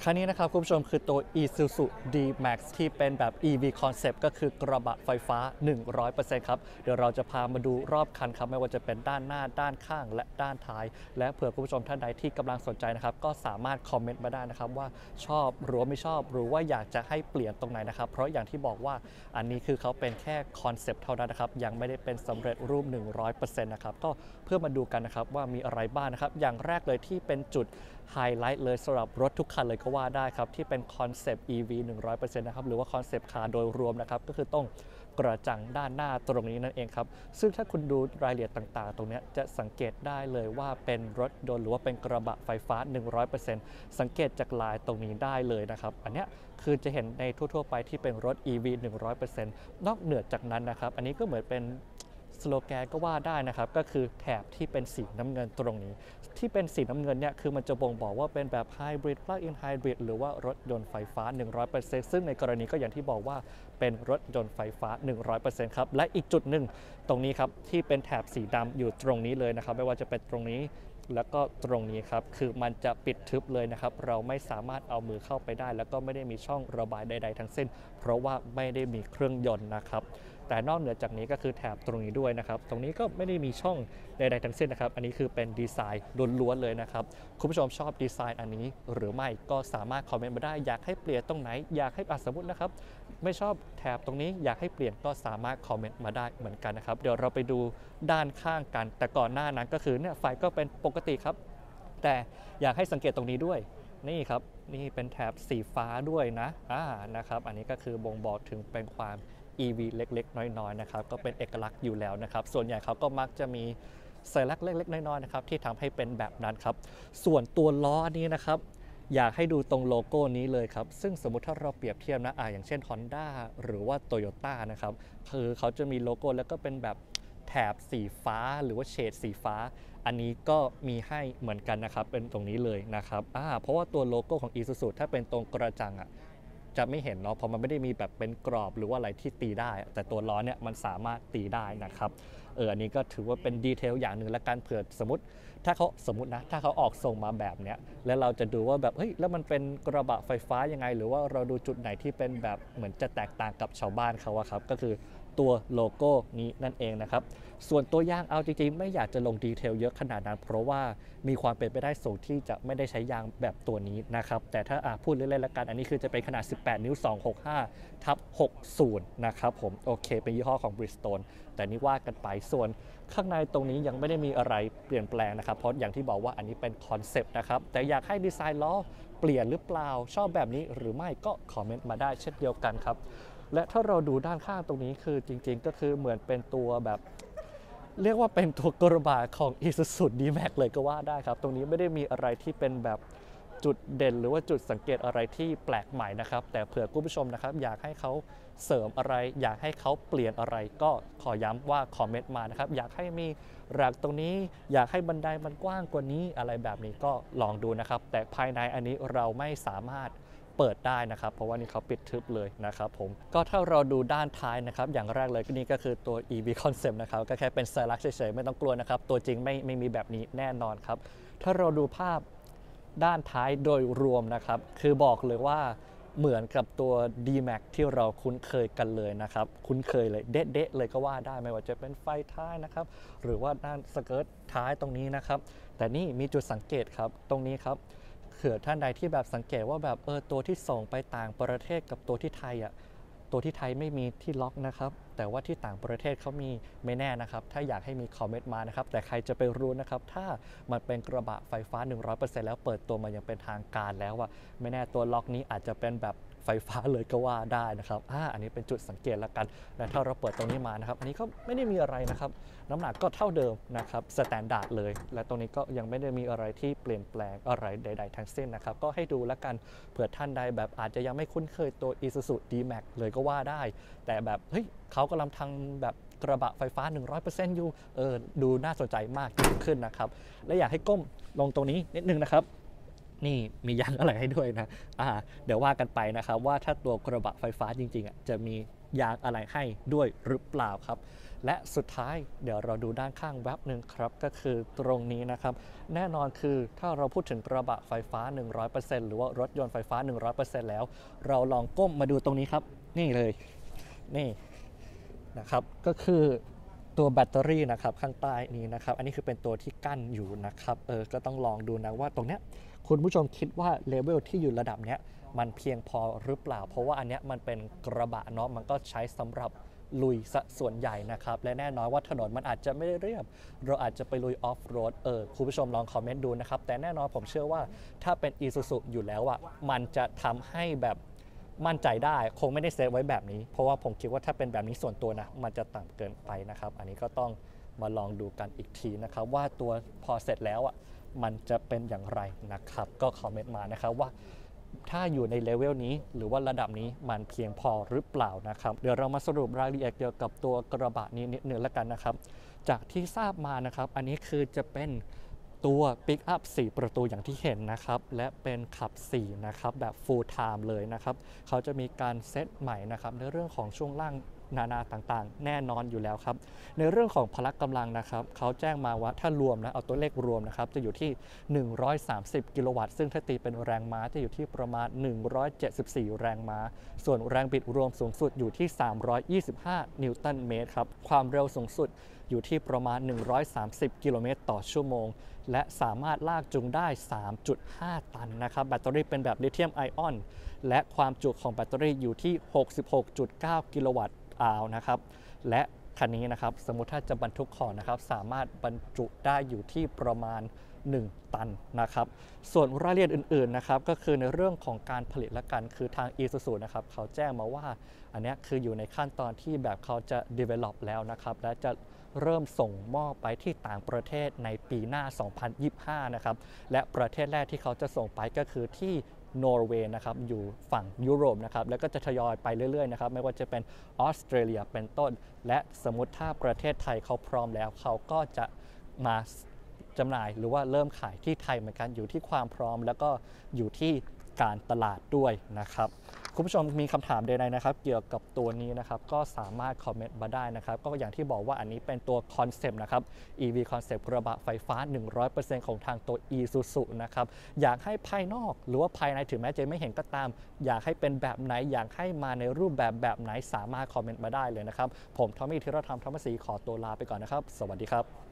คันนี้นะครับคุณผู้ชมคือตัว Isuzu D-Max ที่เป็นแบบ EV Concept ก็คือกระบะไฟฟ้า 100% ครับเดี๋ยวเราจะพามาดูรอบคันครับไม่ว่าจะเป็นด้านหน้าด้านข้างและด้านท้ายและเผื่อคุณผู้ชมท่านใดที่กำลังสนใจนะครับก็สามารถคอมเมนต์มาได้นะครับว่าชอบหรือไม่ชอบหรือว่าอยากจะให้เปลี่ยนตรงไหนนะครับเพราะอย่างที่บอกว่าอันนี้คือเขาเป็นแค่คอนเซปต์เท่านั้นนะครับยังไม่ได้เป็นสำเร็จรูป 100% นะครับก็เพื่อมาดูกันนะครับว่ามีอะไรบ้างนะครับอย่างแรกเลยที่เป็นจุดไฮไลท์เลยสำหรับรถทุกคันเลยก็ว่าได้ครับที่เป็นคอนเซปต์ EV 100% นะครับหรือว่าคอนเซปต์คาร์โดยรวมนะครับก็คือต้องกระจังด้านหน้าตรงนี้นั่นเองครับซึ่งถ้าคุณดูรายละเอียดต่างๆตรงนี้จะสังเกตได้เลยว่าเป็นรถยนต์หรือว่าเป็นกระบะไฟฟ้า 100% สังเกตจากลายตรงนี้ได้เลยนะครับอันนี้คือจะเห็นในทั่วๆไปที่เป็นรถ EV 100% นอกเหนือจากนั้นนะครับอันนี้ก็เหมือนเป็นสโลแกนก็ว่าได้นะครับก็คือแถบที่เป็นสีน้ำเงินตรงนี้ที่เป็นสีน้ำเงินเนี่ยคือมันจะบ่งบอกว่าเป็นแบบไฮบริด plug-in hybrid หรือว่ารถยนต์ไฟฟ้า 100% ซึ่งในกรณีก็อย่างที่บอกว่าเป็นรถยนต์ไฟฟ้า 100% ครับและอีกจุดหนึ่งตรงนี้ครับที่เป็นแถบสีดำอยู่ตรงนี้เลยนะครับไม่ว่าจะเป็นตรงนี้แล้วก็ตรงนี้ครับคือมันจะปิดทึบเลยนะครับเราไม่สามารถเอามือเข้าไปได้แล้วก็ไม่ได้มีช่องระบายใดๆทั้งสิ้นเพราะว่าไม่ได้มีเครื่องยนต์นะครับแต่นอกเหนือจากนี้ก็คือแถบตรงนี้ด้วยนะครับตรงนี้ก็ไม่ได้มีช่องใดๆทั้งสิ้นนะครับอันนี้คือเป็นดีไซน์ล้วนๆเลยนะครับคุณผู้ชมชอบดีไซน์อันนี้หรือไม่ก็สามารถคอมเมนต์มาได้อยากให้เปลี่ยนตรงไหนอยากให้สมมตินะครับไม่ชอบแถบตรงนี้อยากให้เปลี่ยนก็สามารถคอมเมนต์มาได้เหมือนกันนะครับเดี๋ยวเราไปดูด้านข้างกันแต่ก่อนหน้านั้นก็คือเนี่ยไฟก็เป็นปกติครับแต่อยากให้สังเกตตรงนี้ด้วยนี่ครับนี่เป็นแถบสีฟ้าด้วยนะนะครับอันนี้ก็คือบ่งบอกถึงเป็นความ EV เล็กๆน้อยๆนะครับก็เป็นเอกลักษณ์อยู่แล้วนะครับส่วนใหญ่เขาก็มักจะมีสัญลักษณ์เล็กๆน้อยๆนะครับที่ทำให้เป็นแบบนั้นครับส่วนตัวล้อนี้นะครับอยากให้ดูตรงโลโก้นี้เลยครับซึ่งสมมุติถ้าเราเปรียบเทียบนะอย่างเช่น Honda หรือว่า Toyota นะครับคือเขาจะมีโลโก้แล้วก็เป็นแบบแถบสีฟ้าหรือว่าเฉดสีฟ้าอันนี้ก็มีให้เหมือนกันนะครับเป็นตรงนี้เลยนะครับเพราะว่าตัวโลโก้ของ Isuzu ถ้าเป็นตรงกระจังจะไม่เห็นเนาะเพราะมันไม่ได้มีแบบเป็นกรอบหรือว่าอะไรที่ตีได้แต่ตัวล้อเนี่ยมันสามารถตีได้นะครับอันนี้ก็ถือว่าเป็นดีเทลอย่างหนึ่งและการเผื่อสมมติถ้าเขาออกทรงมาแบบเนี้ยแล้วเราจะดูว่าแบบเฮ้ยแล้วมันเป็นกระบะไฟฟ้ายังไงหรือว่าเราดูจุดไหนที่เป็นแบบเหมือนจะแตกต่างกับชาวบ้านเขาครับก็คือตัวโลโก้นี้นั่นเองนะครับส่วนตัวยางเอาจริงๆไม่อยากจะลงดีเทลเยอะขนาดนั้นเพราะว่ามีความเป็นไปได้สูงที่จะไม่ได้ใช้ยางแบบตัวนี้นะครับแต่ถ้าพูดเล่นๆละกันอันนี้คือจะเป็นขนาด18นิ้ว265/60นะครับผมโอเคเป็นยี่ห้อของ Bridgestone แต่นี่ว่ากันไปส่วนข้างในตรงนี้ยังไม่ได้มีอะไรเปลี่ยนแปลงนะครับเพราะอย่างที่บอกว่าอันนี้เป็นคอนเซปต์นะครับแต่อยากให้ดีไซน์ล้อเปลี่ยนหรือเปล่าชอบแบบนี้หรือไม่ก็คอมเมนต์มาได้เช่นเดียวกันครับและถ้าเราดูด้านข้างตรงนี้คือจริงๆก็คือเหมือนเป็นตัวแบบเรียกว่าเป็นตัวกระบะของ Isuzu D-Max เลยก็ว่าได้ครับตรงนี้ไม่ได้มีอะไรที่เป็นแบบจุดเด่นหรือว่าจุดสังเกตอะไรที่แปลกใหม่นะครับแต่เผื่อคุณผู้ชมนะครับอยากให้เขาเสริมอะไรอยากให้เขาเปลี่ยนอะไรก็ขอย้ำว่าคอมเมนต์มานะครับอยากให้มีแร็คตรงนี้อยากให้บันไดมันกว้างกว่านี้อะไรแบบนี้ก็ลองดูนะครับแต่ภายในอันนี้เราไม่สามารถเปิดได้นะครับเพราะว่านี่เขาปิดทึบเลยนะครับผมก็ถ้าเราดูด้านท้ายนะครับอย่างแรกเลยก็นี่ก็คือตัว EV Concept นะครับก็แค่เป็นสัญลักษณ์เฉยๆไม่ต้องกลัวนะครับตัวจริงไม่มีแบบนี้แน่นอนครับถ้าเราดูภาพด้านท้ายโดยรวมนะครับคือบอกเลยว่าเหมือนกับตัว D-Max ที่เราคุ้นเคยกันเลยนะครับคุ้นเคยเลยเด๊ะๆเลยก็ว่าได้ไม่ว่าจะเป็นไฟท้ายนะครับหรือว่าด้านสเกิร์ตท้ายตรงนี้นะครับแต่นี่มีจุดสังเกตครับตรงนี้ครับเผื่อท่านใดที่แบบสังเกตว่าแบบตัวที่ส่งไปต่างประเทศกับตัวที่ไทยตัวที่ไทยไม่มีที่ล็อกนะครับแต่ว่าที่ต่างประเทศเขามีไม่แน่นะครับถ้าอยากให้มีคอมเมนต์มานะครับแต่ใครจะไปรู้นะครับถ้ามันเป็นกระบะไฟฟ้า 100% แล้วเปิดตัวมาอย่างเป็นทางการแล้วไม่แน่ตัวล็อกนี้อาจจะเป็นแบบไฟฟ้าเลยก็ว่าได้นะครับอันนี้เป็นจุดสังเกตแล้วกันและถ้าเราเปิดตรงนี้มานะครับอันนี้ก็ไม่ได้มีอะไรนะครับน้ำหนักก็เท่าเดิมนะครับสแตนดาร์ดเลยและตรงนี้ก็ยังไม่ได้มีอะไรที่เปลี่ยนแปลงอะไรใดๆทั้งสิ้นนะครับก็ให้ดูแล้วกันเผื่อท่านใดแบบอาจจะยังไม่คุ้นเคยตัว Isuzu D-Max เลยก็ว่าได้แต่แบบเฮ้ยเขากำลังทำแบบกระบะไฟฟ้า 100% อยู่ดูน่าสนใจมากยิ่งขึ้นนะครับและอยากให้ก้มลงตรงนี้นิดนึงนะครับนี่มียางอะไรให้ด้วยนะเดี๋ยวว่ากันไปนะครับว่าถ้าตัวกระบะไฟฟ้าจริงๆจะมียางอะไหล่ให้ด้วยหรือเปล่าครับและสุดท้ายเดี๋ยวเราดูด้านข้างแวบหนึ่งครับก็คือตรงนี้นะครับแน่นอนคือถ้าเราพูดถึงกระบะไฟฟ้า 100% หรือว่ารถยนต์ไฟฟ้า 100% แล้วเราลองก้มมาดูตรงนี้ครับนี่เลยนี่นะครับก็คือตัวแบตเตอรี่นะครับข้างใต้นี้นะครับอันนี้คือเป็นตัวที่กั้นอยู่นะครับก็ต้องลองดูนะว่าตรงเนี้ยคุณผู้ชมคิดว่าเลเวลที่อยู่ระดับเนี้ยมันเพียงพอหรือเปล่าเพราะว่าอันเนี้ยมันเป็นกระบะเนาะมันก็ใช้สำหรับลุยส่วนใหญ่นะครับและแน่นอนว่าถนนมันอาจจะไม่ได้เรียบเราอาจจะไปลุยออฟโรดคุณผู้ชมลองคอมเมนต์ดูนะครับแต่แน่นอนผมเชื่อว่าถ้าเป็น Isuzu อยู่แล้วอ่ะมันจะทำให้แบบมั่นใจได้คงไม่ได้เซฟไว้แบบนี้เพราะว่าผมคิดว่าถ้าเป็นแบบนี้ส่วนตัวนะมันจะต่ำเกินไปนะครับอันนี้ก็ต้องมาลองดูกันอีกทีนะครับว่าตัวพอเสร็จแล้วอ่ะมันจะเป็นอย่างไรนะครับก็คอมเมนต์มานะครับว่าถ้าอยู่ในเลเวลนี้หรือว่าระดับนี้มันเพียงพอหรือเปล่านะครับเดี๋ยวเรามาสรุปรายละเอียดเกี่ยวกับตัวกระบะนี้นิดนึงแล้วกันนะครับจากที่ทราบมานะครับอันนี้คือจะเป็นตัวปิกอัพ4ประตูอย่างที่เห็นนะครับและเป็นขับ4นะครับแบบ full time เลยนะครับเขาจะมีการเซตใหม่นะครับในเรื่องของช่วงล่างนานาต่างๆแน่นอนอยู่แล้วครับในเรื่องของพละกำลังนะครับเขาแจ้งมาว่าถ้ารวมนะเอาตัวเลขรวมนะครับจะอยู่ที่130กิโลวัตต์ซึ่งถ้าตีเป็นแรงม้าจะอยู่ที่ประมาณ174แรงม้าส่วนแรงบิดรวมสูงสุดอยู่ที่325นิวตันเมตรครับความเร็วสูงสุดอยู่ที่ประมาณ130กิโลเมตรต่อชั่วโมงและสามารถลากจูงได้ 3.5 ตันนะครับแบตเตอรี่เป็นแบบลิเธียมไอออนและความจุของแบตเตอรี่อยู่ที่ 66.9 กิโลวัตต์อาวนะครับและคันนี้นะครับสมมุติถ้าจะบรรทุกของนะครับสามารถบรรจุได้อยู่ที่ประมาณ1 ตันนะครับส่วนรายละเอียดอื่นๆนะครับก็คือในเรื่องของการผลิตและกันคือทาง Isuzu นะครับเขาแจ้งมาว่าอันนี้คืออยู่ในขั้นตอนที่แบบเขาจะ develop แล้วนะครับและจะเริ่มส่งมอบไปที่ต่างประเทศในปีหน้า 2025 นะครับและประเทศแรกที่เขาจะส่งไปก็คือที่นอร์เวย์นะครับอยู่ฝั่งยุโรปนะครับแล้วก็จะทยอยไปเรื่อยๆนะครับไม่ว่าจะเป็นออสเตรเลียเป็นต้นและสมมติถ้าประเทศไทยเขาพร้อมแล้วเขาก็จะมาจำหน่ายหรือว่าเริ่มขายที่ไทยเหมือนกันอยู่ที่ความพร้อมแล้วก็อยู่ที่การตลาดด้วยนะครับคุณผู้ชมมีคำถามใดๆนะครับเกี่ยวกับตัวนี้นะครับก็สามารถคอมเมนต์มาได้นะครับก็อย่างที่บอกว่าอันนี้เป็นตัวคอนเซปต์นะครับ EV คอนเซปต์กระบะไฟฟ้า 100% ของทางตัว Isuzu นะครับอยากให้ภายนอกหรือว่าภายในถึงแม้จะไม่เห็นก็ตามอยากให้เป็นแบบไหนอยากให้มาในรูปแบบไหนสามารถคอมเมนต์มาได้เลยนะครับผมทอมมี่ธีรธรรมธรรมศรีขอตัวลาไปก่อนนะครับสวัสดีครับ